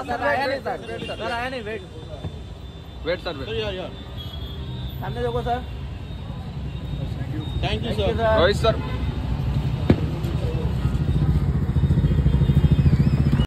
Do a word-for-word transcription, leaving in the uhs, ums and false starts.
Sir आया नहीं sir, sir आया नहीं, वेट वेट सर वेट यार यार सामने देखो sir. Thank you sir. Rohit sir